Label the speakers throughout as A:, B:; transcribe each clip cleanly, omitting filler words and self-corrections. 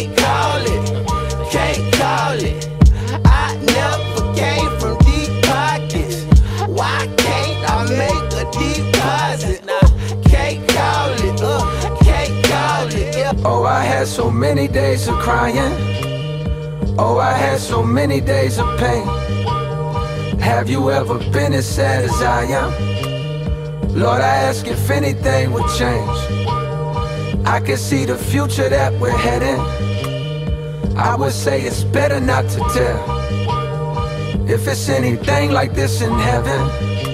A: can't call it, can't call it. I never came from deep pockets. Why can't I make a deposit? Can't call it, can't call it, yeah.
B: Oh, I had so many days of crying. Oh, I had so many days of pain. Have you ever been as sad as I am? Lord, I ask if anything would change. I can see the future that we're heading. I would say it's better not to tell. If it's anything like this in heaven,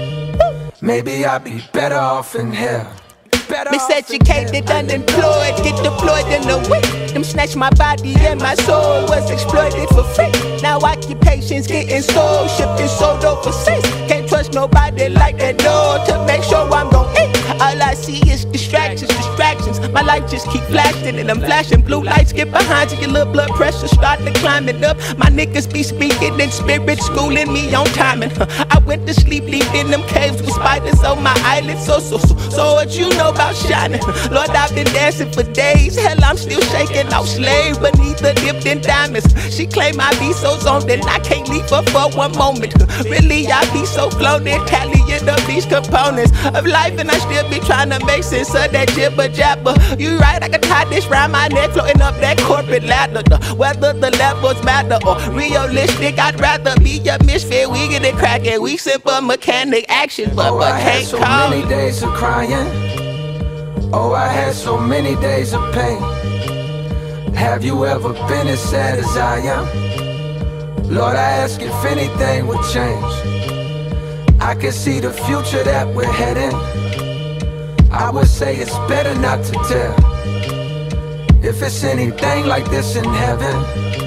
B: maybe I'd be better off in hell.
A: Miseducated, unemployed, get deployed in the week. Them snatched my body and my soul was exploited for free. Now occupations getting sold, shipped and sold overseas. Can't trust nobody like that, no, to make sure I'm gon' eat. All I see is distractions, distractions. My life just keep flashing and I'm flashing blue lights. Get behind you, your little blood pressure start to climbing up. My niggas be speaking in spirit, schooling me on timing. I went to sleep, leaving them caves with spiders on my eyelids. So what you know about shining? Lord, I've been dancing for days. Hell, I'm still shaking off slave beneath the dipped in diamonds. She claim I be so zoned and I can't leave her for one moment. Really, I be so floated, tallying up these components of life, and I still be trying to make sense of that jibber jabber. You right, I can tie this round my neck, floating up that corporate ladder. Whether the levels matter or realistic, I'd rather be a misfit. We get it cracking, we simple mechanic action, but
B: I had
A: can't
B: so
A: call
B: many days of crying. Oh, I had so many days of pain. Have you ever been as sad as I am? Lord, I ask if anything would change. I can see the future that we're heading. I would say it's better not to tell. If it's anything like this in heaven,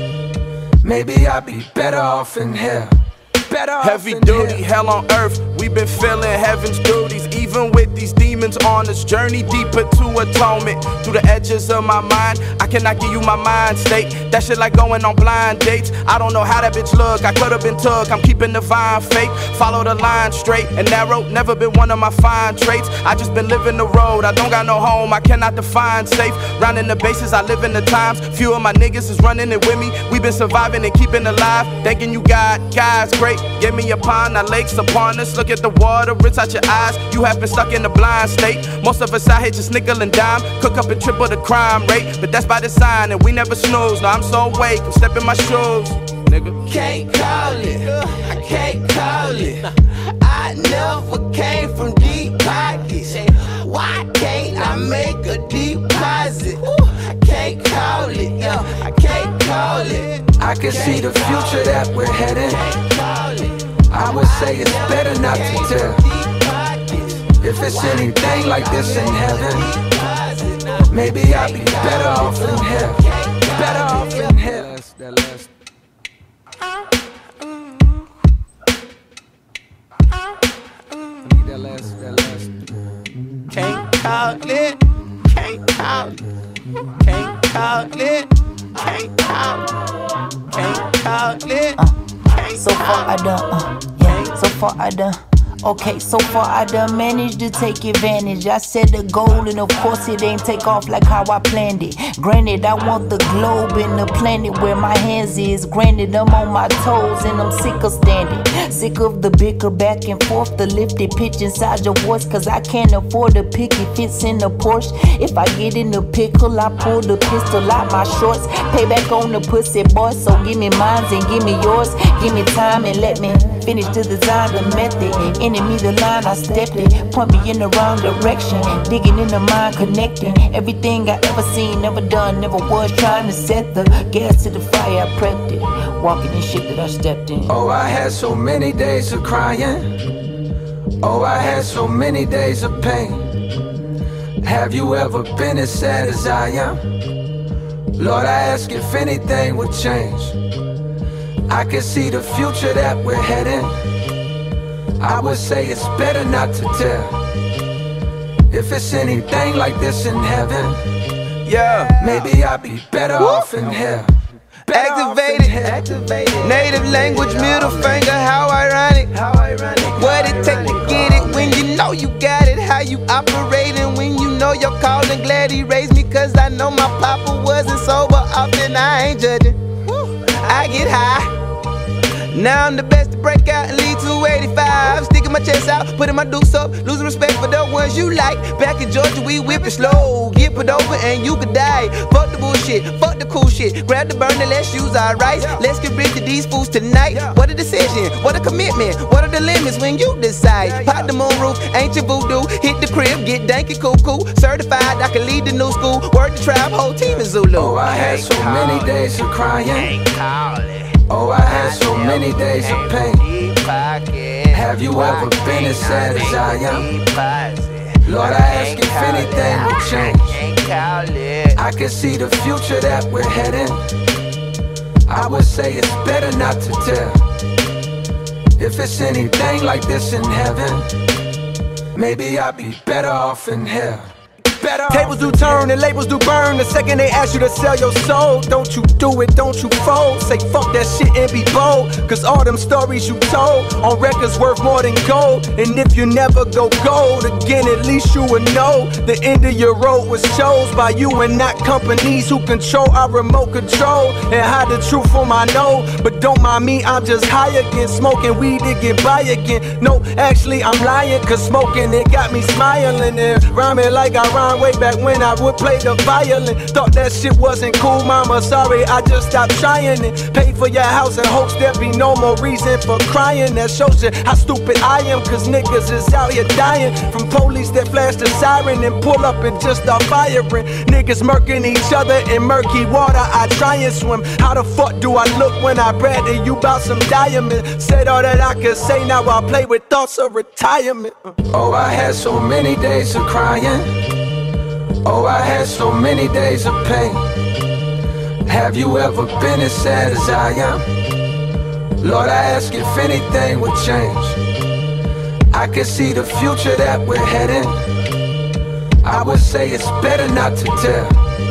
B: maybe I'd be better off in hell.
C: Heavy duty, hell on earth, we've been feeling heaven's duties. Even with these demons on this journey deeper to atonement. Through the edges of my mind, I cannot give you my mind state. That shit like going on blind dates. I don't know how that bitch look, I could've been took. I'm keeping the vine fake, follow the line straight and narrow. Never been one of my fine traits. I just been living the road, I don't got no home, I cannot define safe. Rounding the bases, I live in the times. Few of my niggas is running it with me. We been surviving and keeping alive. Thanking you God, God's great. Give me a pond, our lakes upon us. Look at the water, rinse out your eyes. You have been stuck in a blind state. Most of us out here just nickel and dime. Cook up and triple the crime rate. But that's by design and we never snooze. No, I'm so awake, I'm stepping my shoes, nigga.
A: Can't call it, I can't call it. I never came from deep pockets. Why can't I make a deposit? I can't call it, I can't call it.
B: I can see the future that we're heading. I would say it's better not to tell. If it's anything like this in heaven, maybe I'd be better off in hell. Better off in hell.
A: Can't call it, can't call it, can't call it, can't call it, can't call it.
D: So far I done, yeah, so far I done. Okay, so far I done managed to take advantage. I set a goal and of course it ain't take off like how I planned it. Granted, I want the globe and the planet where my hands is. Granted, I'm on my toes and I'm sick of standing. Sick of the bicker back and forth, the lifted pitch inside your voice. Cause I can't afford to pick, it fits in the Porsche. If I get in the pickle, I pull the pistol out my shorts. Payback on the pussy boy, so give me mines and give me yours. Give me time and let me finish to design the method. Enemy the line, I stepped it. Point me in the wrong direction. Digging in the mind, connecting. Everything I ever seen, never done, never was. Trying to set the gas to the fire, I prepped it. Walking in shit that I stepped in.
B: Oh, I had so many days of crying. Oh, I had so many days of pain. Have you ever been as sad as I am? Lord, I ask if anything would change. I can see the future that we're heading. I would say it's better not to tell. If it's anything like this in heaven,
C: yeah,
B: maybe I'd be better off in hell.
C: Activated, native language, middle finger, how ironic. What it take to get it when you know you got it. How you operating when you know you're calling. Glad he raised me cause I know my papa wasn't sober often
A: and I ain't judging. I get high. Now I'm the best to break out and lead 285. Sticking my chest out, putting my dukes up, losing respect for the ones you like. Back in Georgia, we whip it slow. Get put over and you could die. Fuck the bullshit, fuck the cool shit. Grab the burner, let's use our rights. Let's get rid of these fools tonight. What a decision, what a commitment. What are the limits when you decide? Pop the moon roof, ain't your voodoo. Hit the crib, get danky cuckoo. Certified, I can lead the new school. Word the tribe, whole team is Zulu.
B: Oh, I had so many days of crying. Oh, I had so many days of pain. Have you ever been as sad as I am? Lord, I ask if anything will change. I can see the future that we're heading. I would say it's better not to tell. If it's anything like this in heaven, maybe I'll be better off in hell.
E: Tables do turn and labels do burn the second they ask you to sell your soul. Don't you do it, don't you fold. Say fuck that shit and be bold. Cause all them stories you told on records worth more than gold. And if you never go gold again, at least you would know the end of your road was chose by you and not companies who control our remote control and hide the truth from my know. But don't mind me, I'm just high again, smoking weed to get by again. No, actually I'm lying, cause smoking it got me smiling and rhyming like I rhyme way back when I would play the violin. Thought that shit wasn't cool, mama, sorry, I just stopped trying it. Paid for your house in hopes there'd be no more reason for crying. That shows you how stupid I am, cause niggas is out here dying from police that flash the siren and pull up and just start firing. Niggas murking each other in murky water, I try and swim. How the fuck do I look when I brag to you about some diamonds? Said all that I could say, now I play with thoughts of retirement.
B: Oh, I had so many days of crying. Oh, I had so many days of pain. Have you ever been as sad as I am? Lord, I ask if anything would change. I can see the future that we're heading. I would say it's better not to tell.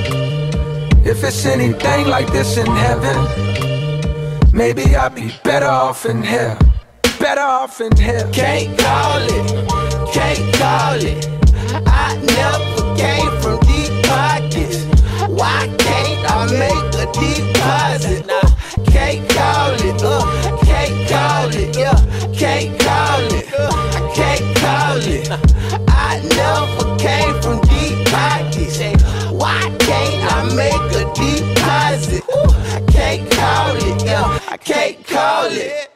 B: If it's anything like this in heaven, maybe I'll be better off in hell. Better off in hell.
A: Can't call it, can't call it. I never came from deep pockets. Why can't I make a deposit? Nah, can't call it, can't call it, can't call it, I can't call it. I never came from deep pockets. Why can't I make a deposit? I can't call it, I can't call it.